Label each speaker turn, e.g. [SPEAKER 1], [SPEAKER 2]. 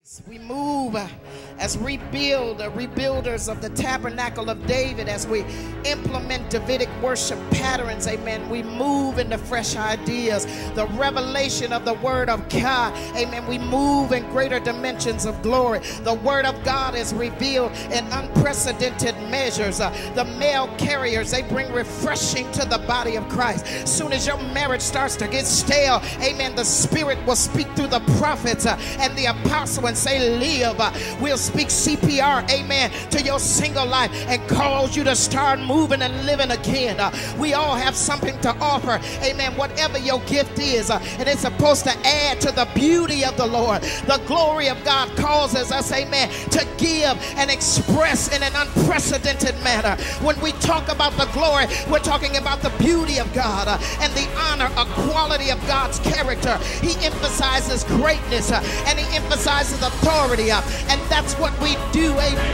[SPEAKER 1] We move as rebuilders of the Tabernacle of David, as we implement Davidic worship patterns, amen. We move into fresh ideas, the revelation of the Word of God, amen. We move in greater dimensions of glory. The Word of God is revealed in unprecedented measures. The mail carriers, they bring refreshing to the body of Christ. As soon as your marriage starts to get stale, amen, the Spirit will speak through the prophets and the apostle and say, live. We'll speak CPR, amen, to your single life and cause you to start moving and living again. We all have something to offer, amen, whatever your gift is, and it's supposed to add to the beauty of the Lord. The glory of God causes us, amen, to give and express in an unprecedented manner. When we talk about the glory, we're talking about the beauty of God and the honor, a quality of God's character. He emphasizes greatness and he emphasizes authority, and that's what we do, amen.